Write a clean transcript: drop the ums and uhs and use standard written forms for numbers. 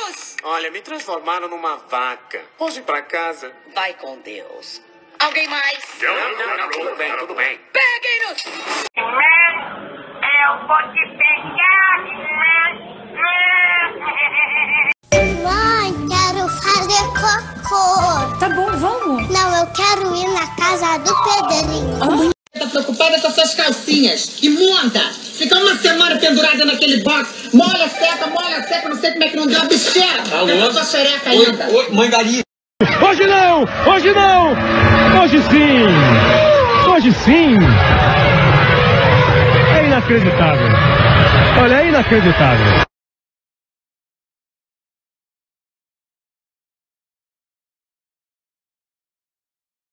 Peguem-nos! Olha, me transformaram numa vaca. Posso ir pra casa? Vai com Deus. Alguém mais? Não, tudo bem, tudo bem. Peguem-nos! Eu vou te pegar. Mãe, quero fazer cocô. Tá bom, vamos. Não, eu quero ir na casa do Pedrinho. Tá preocupada com as suas calcinhas. E monta! Fica uma semana pendurada naquele box. Molha, seca, não sei como é que não deu a bicheira. Eu tô xereca ainda. Oi, mãe Gari. Hoje não! Hoje não! Hoje sim! Hoje sim! É inacreditável. Olha, é inacreditável.